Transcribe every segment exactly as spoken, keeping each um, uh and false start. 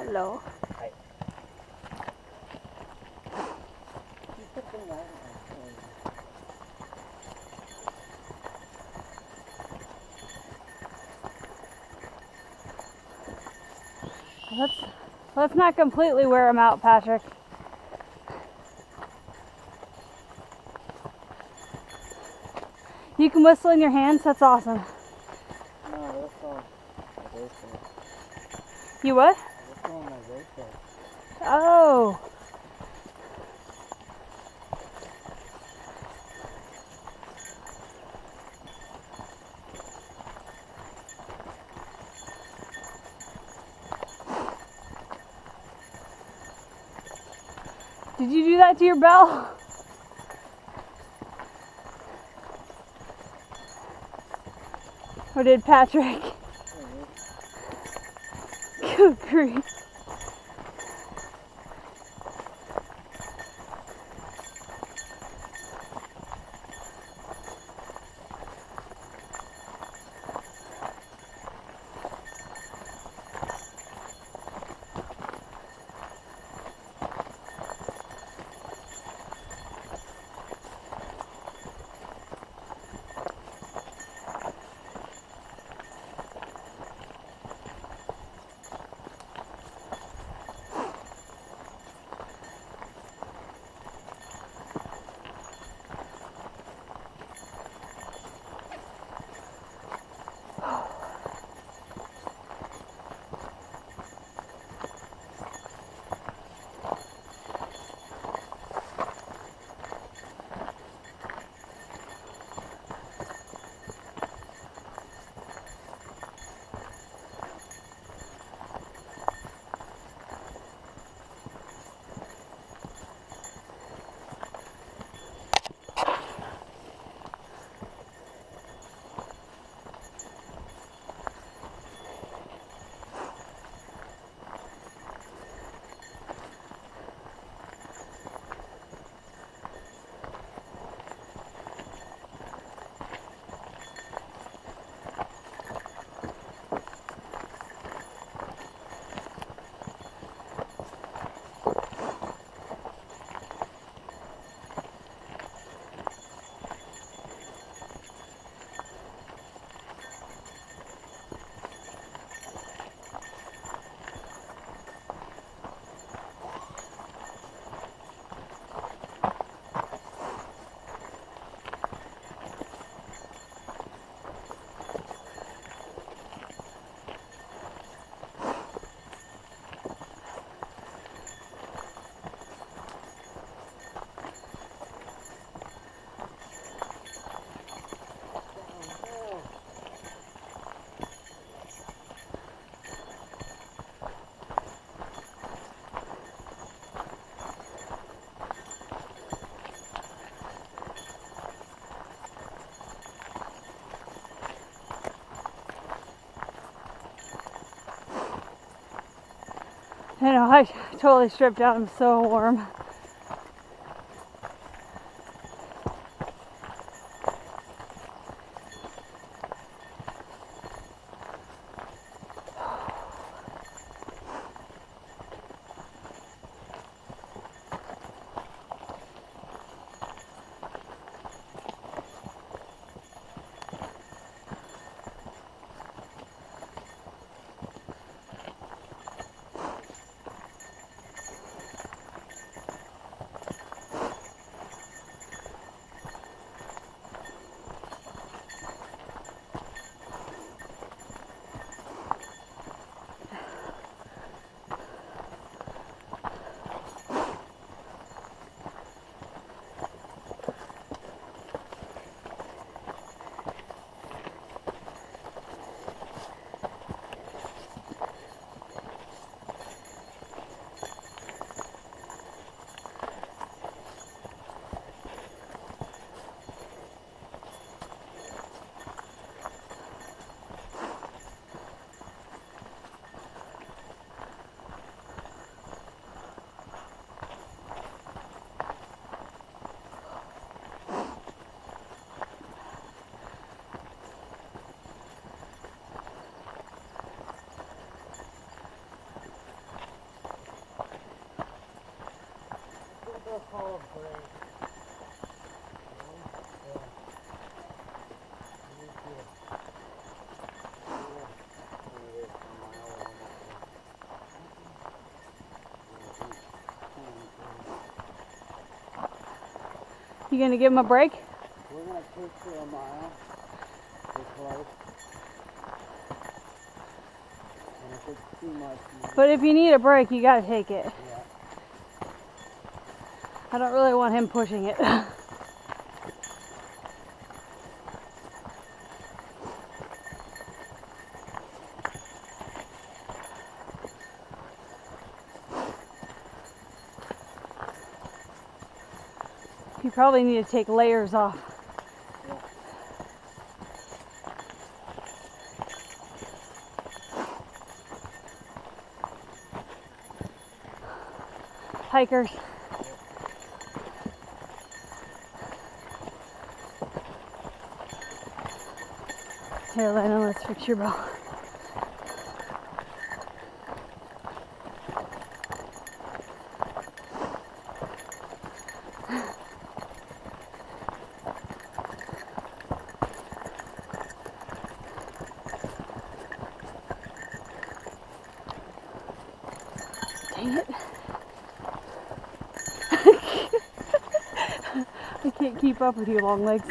Hello. Hi. Let's let's not completely wear him out, Patrick. You can whistle in your hands. That's awesome. No, I whistle on my bracelet. You what? I whistle on my bracelet. Oh. Did you do that to your bell? Or did Patrick? Good grief. I know, I totally stripped out. I'm so warm. You gonna give him a break? We're gonna push for a mile. We're close. And if it's too much, maybe. But if you need a break, you gotta take it. Yeah. I don't really want him pushing it. You probably need to take layers off. Yeah. Hikers. Here, Lena, let's fix your bow. Dang it. I can't keep up with you, long legs.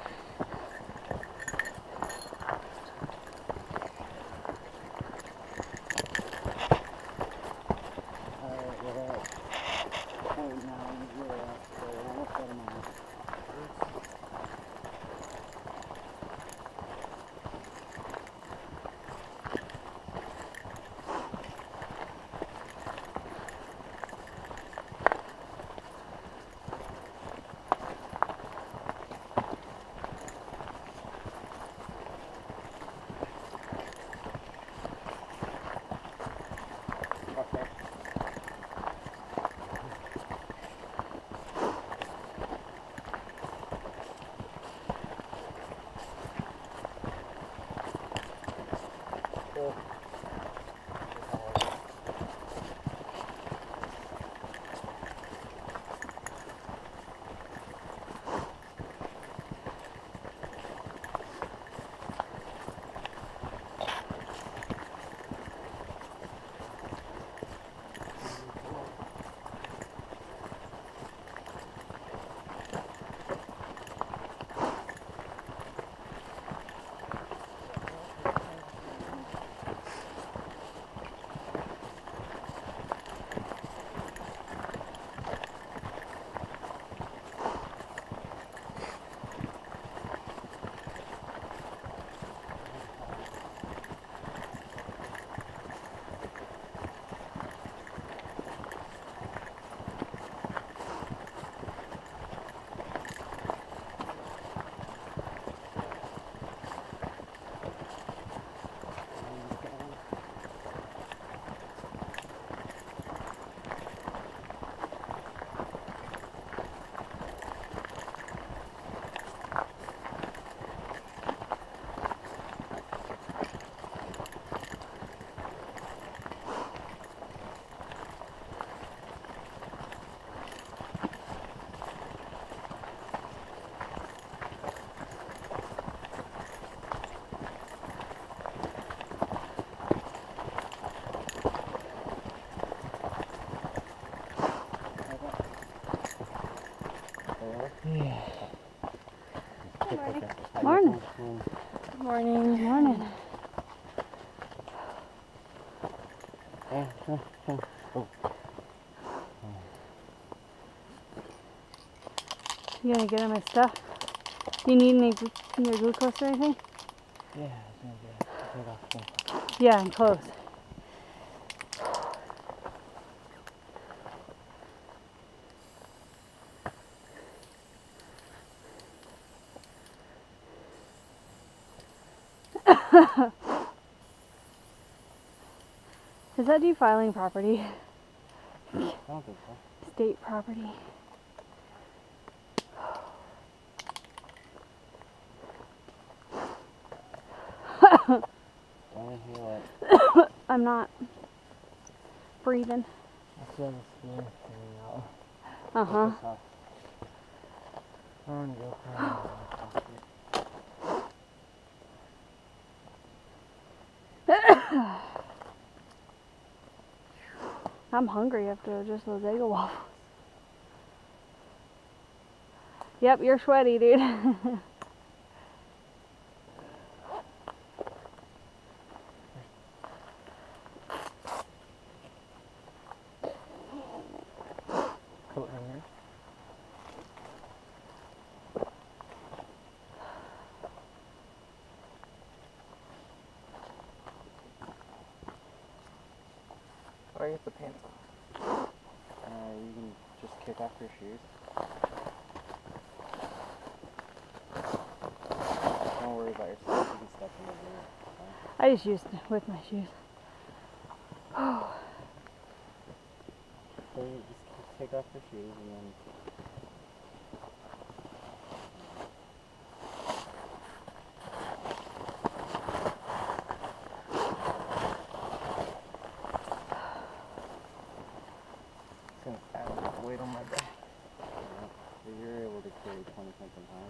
Alright, we're at point nine zero, so we're almost at a mile. Okay. Cool. Yeah. Morning. Morning. Morning. Morning. Oh. You gonna get in my stuff? Do you need any, glu- any glucose or anything? Yeah, it's gonna be take off the Yeah, and clothes. Is that defiling property? I don't think so. State property. Don't hear it. I'm not breathing. I feel the skin coming out. Uh huh. Take this off. I wanna go for a I'm hungry after just those egg waffles. Yeah. Yep, you're sweaty, dude. Coat hanger. Or get the pants off. Uh, you can just kick off your shoes. Don't worry about yourself. You can step in the rear. I just used it with my shoes. So you just take off your shoes and then. It's gonna add a lot of weight on my back. Yeah, so you're able to carry twenty something pounds.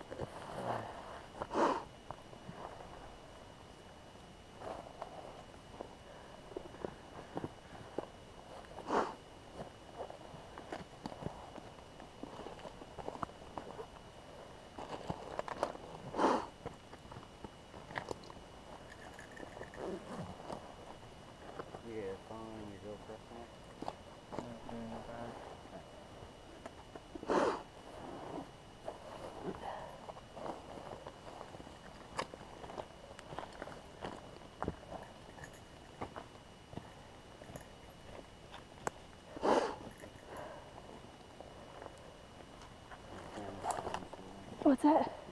You get your phone and your GoPro camera. Not doing that bad. What's that?